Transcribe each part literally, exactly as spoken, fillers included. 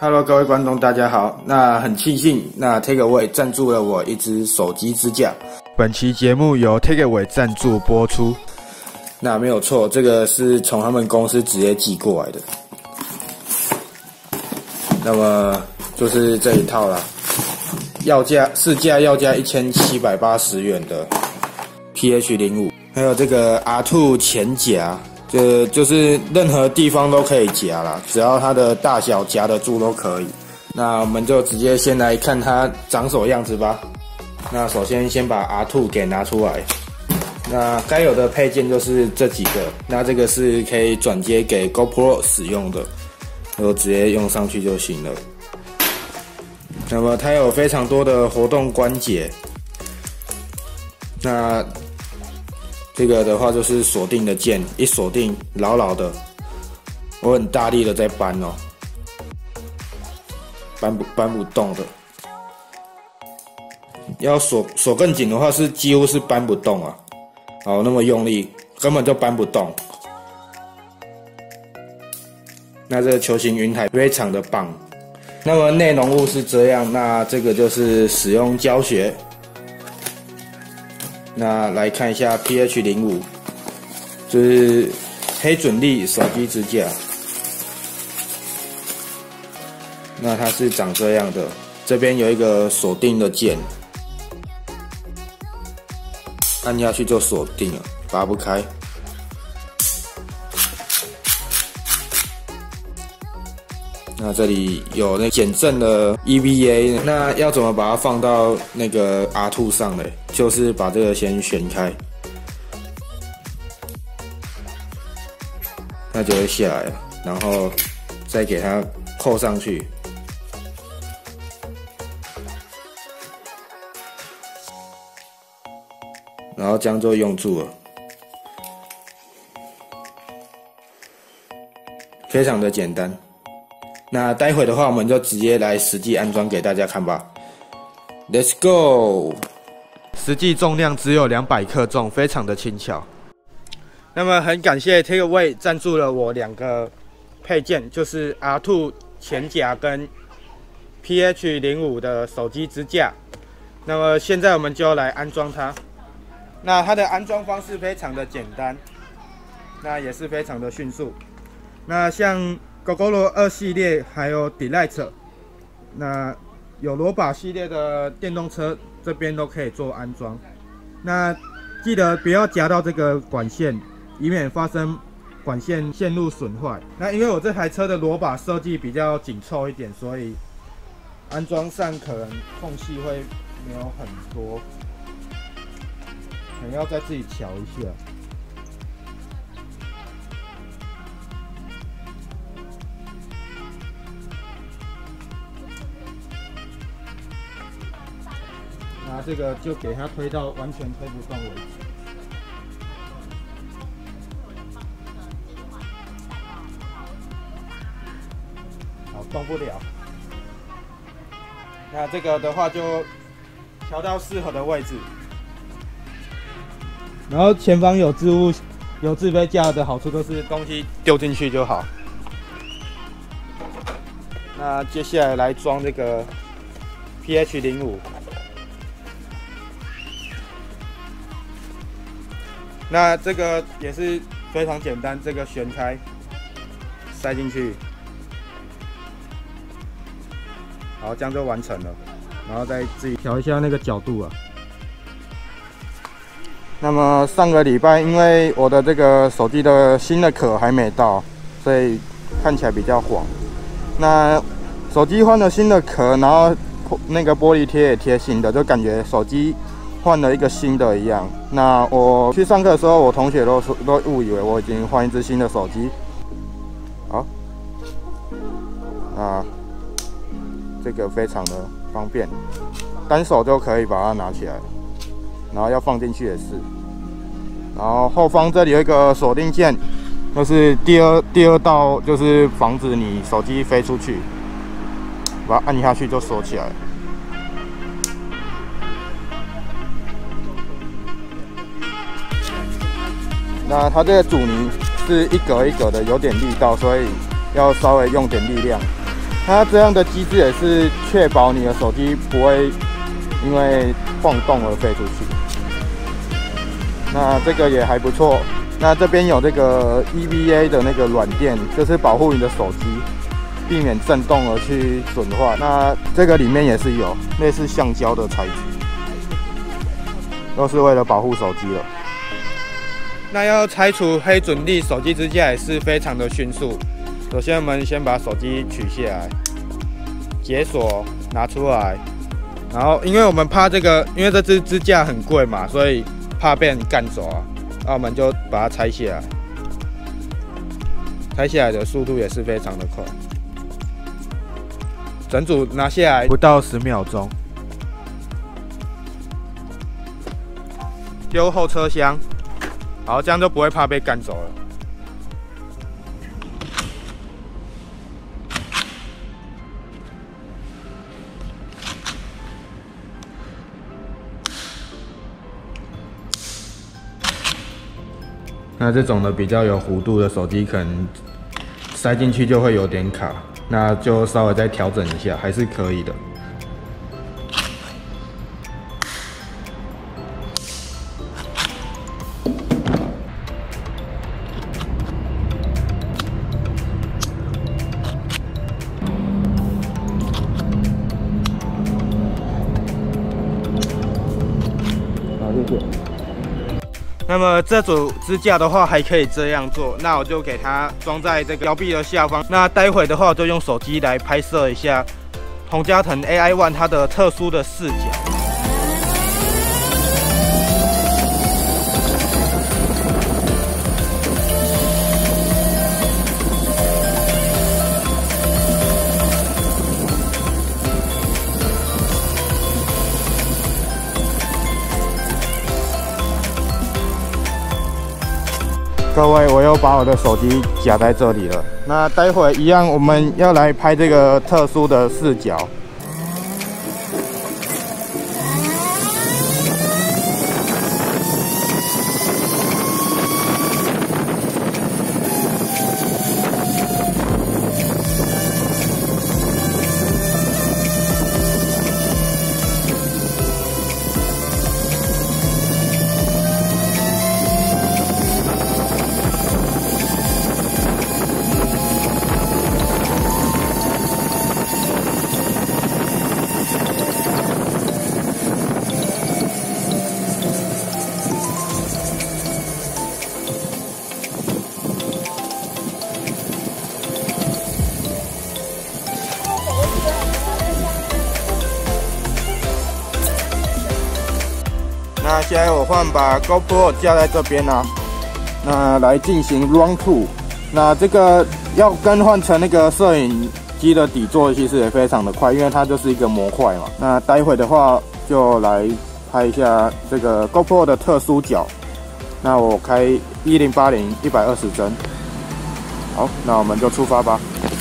Hello， 各位观众，大家好。那很庆幸，那 Takeaway 赞助了我一支手机支架。 本期节目由 Takeaway 赞助播出。 那没有错，这个是从他们公司直接寄过来的。那么就是这一套啦，要价市价要价一千七百八十元的 P H 零五，还有这个 R 二 前夹。就就是任何地方都可以夹啦，只要它的大小夹得住都可以。那我们就直接先来看它长什么样子吧。那首先先把 R 二 给拿出来。那该有的配件就是这几个。那这个是可以转接给 GoPro 使用的，就直接用上去就行了。那么它有非常多的活动关节。那这个的话就是锁定的键，一锁定牢牢的，我很大力的在扳哦，扳不扳不动的。要锁锁更紧的话是几乎是扳不动啊，哦那么用力根本就扳不动。那这个球形云台非常的棒。那么内容物是这样，那这个就是使用教学。那来看一下 P H 零五， 就是黑准力手机支架。那它是长这样的，这边有一个锁定的键，按下去就锁定了，拔不开。那这里有那减震的 E V A， 那要怎么把它放到那个 R 二 上呢？就是把这个先旋开，那就会下来了，然后再给它扣上去。然后这样就用住了，非常的简单。那待会的话，我们就直接来实际安装给大家看吧。Let's go！ 实际重量只有两百克重，非常的轻巧。那么很感谢 Takeaway 赞助了我两个配件，就是 R 二 前夹跟 P H 零五 的手机支架。那么现在我们就来安装它。那它的安装方式非常的简单，那也是非常的迅速。那像 GoGoRo 二系列还有 Delight， 那有罗把系列的电动车这边都可以做安装。那记得不要夹到这个管线，以免发生管线线路损坏。那因为我这台车的罗把设计比较紧凑一点，所以安装上可能缝隙会没有很多，可能要再自己调一下。那这个就给它推到完全推不动为止。好，动不了。那这个的话就调到适合的位置。然后前方有置物、有置杯架的好处都是东西丢进去就好。那接下来来装这个 P H 零五。那这个也是非常简单，这个旋开，塞进去，好，这样就完成了。然后再自己调一下那个角度啊。那么上个礼拜，因为我的这个手机的新的壳还没到，所以看起来比较黄。那手机换了新的壳，然后那个玻璃贴也贴新的，就感觉手机换了一个新的一样。那我去上课的时候，我同学都说都误以为我已经换一只新的手机。好，那这个非常的方便，单手就可以把它拿起来，然后要放进去也是。然后后方这里有一个锁定键，就是第二第二道，就是防止你手机飞出去，把它按下去就锁起来。那它这个阻尼是一格一格的，有点力道，所以要稍微用点力量。 它这样的机制也是确保你的手机不会因为晃动而飞出去。那这个也还不错。那这边有这个 E V A 的那个软垫，就是保护你的手机，避免震动而去损坏。那这个里面也是有类似橡胶的材质，都是为了保护手机了。那要拆除黑准粒手机支架也是非常的迅速。首先，我们先把手机取下来，解锁拿出来，然后因为我们怕这个，因为这支支架很贵嘛，所以怕被人干走啊。那我们就把它拆下来，拆下来的速度也是非常的快，整组拿下来不到十秒钟，丢后车厢，好，这样就不会怕被干走了。那这种的比较有弧度的手机，可能塞进去就会有点卡，那就稍微再调整一下，还是可以的。好，谢谢。那么这组支架的话还可以这样做，那我就给它装在这个腰臂的下方。那待会的话，我就用手机来拍摄一下宏嘉腾 A I One 它的特殊的视角。各位，我又把我的手机夹在这里了。那待会一样，我们要来拍这个特殊的视角。那现在我换把 GoPro 架在这边啊，那来进行 Run Two。那这个要更换成那个摄影机的底座，其实也非常的快，因为它就是一个模块嘛。那待会的话就来拍一下这个 GoPro 的特殊角。那我开一零八零一百二十帧。好，那我们就出发吧。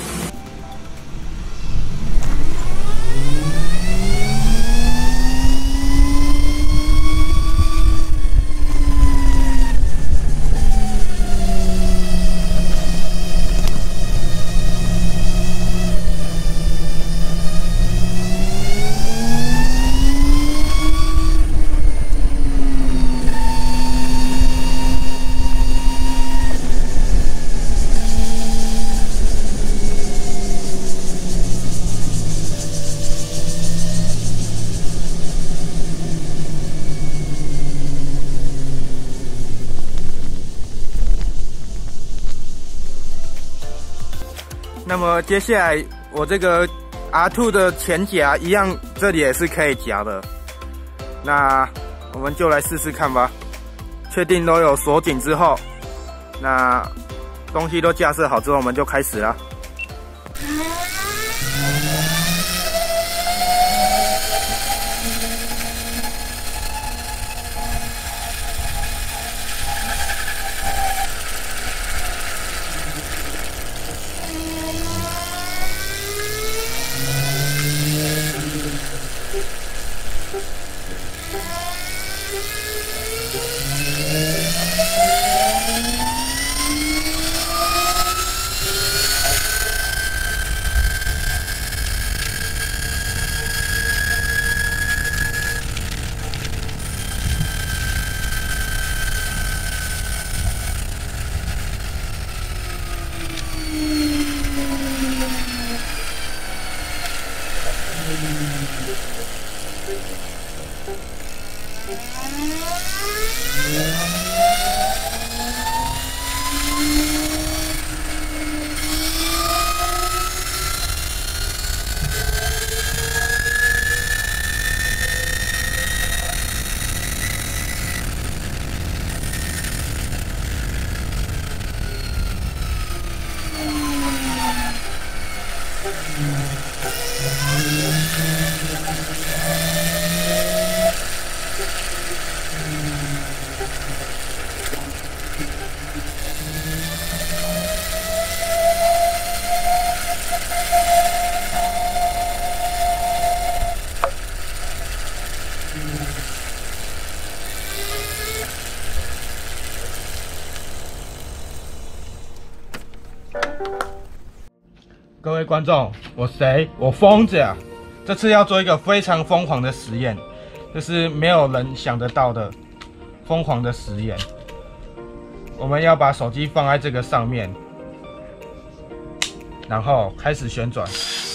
那么接下来我这个 R 二 的前夹一样，这里也是可以夹的。那我们就来试试看吧。确定都有锁紧之后，那东西都架设好之后，我们就开始啦。 各位观众，我谁？我疯子啊！这次要做一个非常疯狂的实验，就是没有人想得到的疯狂的实验。我们要把手机放在这个上面，然后开始旋转。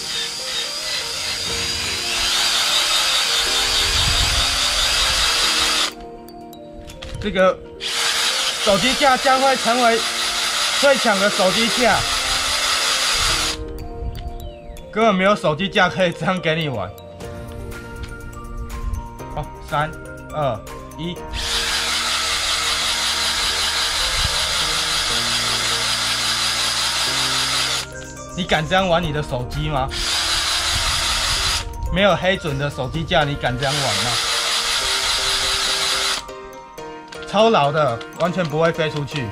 这个手机架将会成为最强的手机架，根本没有手机架可以这样给你玩。好，三、二、一。你敢这样玩你的手机吗？没有黑准的手机架，你敢这样玩吗？超老的，完全不会飞出去。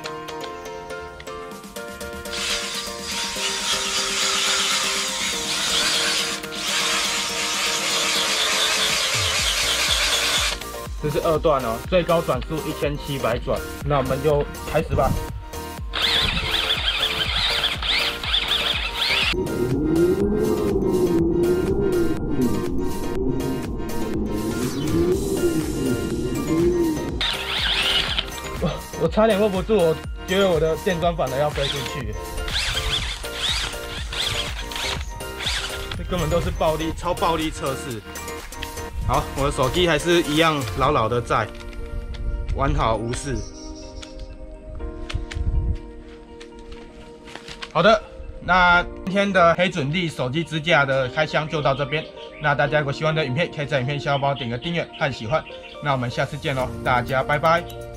这是二段哦，最高转速一千七百转。那我们就开始吧。我差点握不住，我觉得我的电钻反而要飞出去。这根本都是暴力、超暴力测试。好，我的手机还是一样牢牢的在，完好无事。好的，那今天的黑准力手机支架的开箱就到这边。那大家如果喜欢的影片，可以在影片下方帮我点个订阅和喜欢。那我们下次见喽，大家拜拜。